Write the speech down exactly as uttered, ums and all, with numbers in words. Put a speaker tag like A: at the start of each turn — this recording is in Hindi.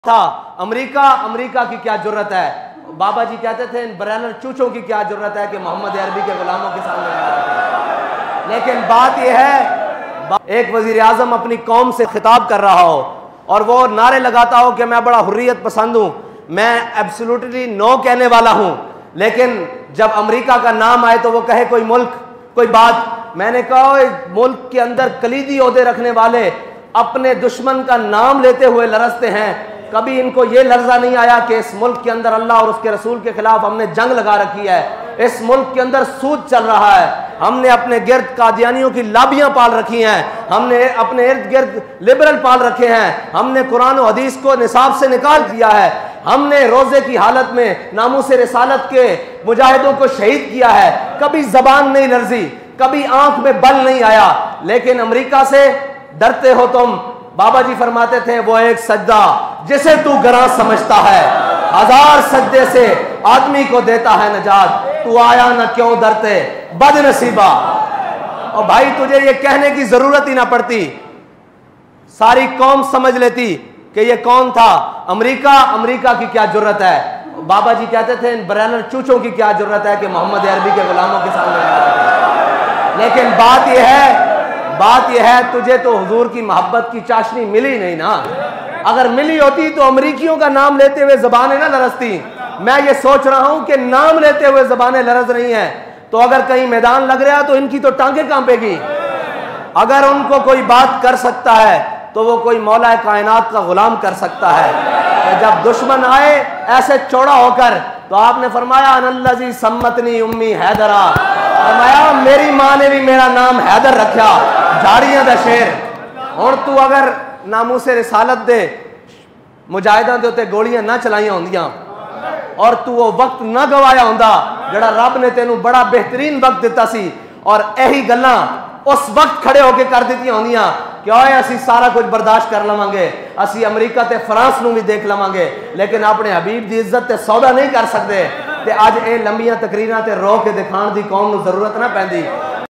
A: था अमेरिका अमेरिका की क्या जरूरत है। बाबा जी कहते थे इन ब्रैनर चूचों की क्या जरूरत है कि मोहम्मद अरबी के गुलामों के सामने। लेकिन बात यह है, एक वजीर आजम अपनी कौम से खिताब कर रहा हो और वो नारे लगाता हो कि मैं बड़ा हुर्रियत पसंद हूँ, मैं एब्सोल्युटली नो कहने वाला हूँ, लेकिन जब अमेरिका का नाम आए तो वो कहे कोई मुल्क कोई बात। मैंने कहा मुल्क के अंदर कलीदी ओहदे रखने वाले अपने दुश्मन का नाम लेते हुए लरसते हैं। कभी इनको ये लर्जा नहीं आया कि इस मुल्क के अंदर अल्लाह और उसके रसूल के खिलाफ हमने जंग लगा रखी है, इस मुल्क के अंदर सूद चल रहा है, हमने अपने गिर्द कादियानियों की लाबियां पाल रखी हैं, हमने अपने इर्द गिर्द लिबरल पाल रखे हैं, हमने कुरान और हदीस को निसाब से निकाल दिया है, हमने रोजे की हालत में नामूस रिसालत के मुजाहिदों को शहीद किया है। कभी जबान नहीं लर्जी, कभी आंख में बल नहीं आया। लेकिन अमेरिका से डरते हो तुम। बाबा जी फरमाते थे वो एक सजदा जिसे तू गरा समझता है, हजार सजदे से आदमी को देता है नजात, तू आया ना क्यों डरते बदनसीबा। और भाई तुझे ये कहने की जरूरत ही ना पड़ती, सारी कौम समझ लेती कि ये कौन था। अमेरिका अमेरिका की क्या जरूरत है। बाबा जी कहते थे इन ब्रैनर चूचों की क्या जरूरत है कि मोहम्मद अरबी के गुलामों के सामने। लेकिन बात यह है बात यह है तुझे तो हुजूर की मोहब्बत की चाशनी मिली नहीं ना। अगर मिली होती तो अमरीकियों का नाम लेते हुए जबानें ना लरजती। मैं ये सोच रहा हूं कि नाम लेते हुए जबानें लरज रही हैं, तो अगर कहीं मैदान लग रहा तो इनकी तो टांगे कांपेगी। अगर उनको कोई बात कर सकता है तो वो कोई मौला कायनात का गुलाम कर सकता है। तो जब दुश्मन आए ऐसे चौड़ा होकर, तो आपने फरमाया अनल्लज़ी सम्मतनी उम्मी हैदरा, फरमाया मेरी माँ ने भी मेरा नाम हैदर रखा, झाड़ियां दा शेर। और तू अगर नामूसे रिसालत दे मुजाहिदां दे उत्ते गोलियां ना चलाइयां होंदियां और तू वो वक्त ना गवाया होंदा जड़ा रब ने तेनू बड़ा बेहतरीन वक्त दिता सी, और यही गल्लां उस वक्त खड़े होके कर दित्तियां होंदियां कि ओए असी सारा कुछ बर्दाश्त कर लवांगे, असी अमरीका ते फ्रांस नू भी देख लवांगे, लेकिन अपने हबीब दी इज्जत ते सौदा नहीं कर सकते। ते अज ये लंबियां तकरीरां ते रो के दिखाण दी कौम नू जरूरत ना पैंदी।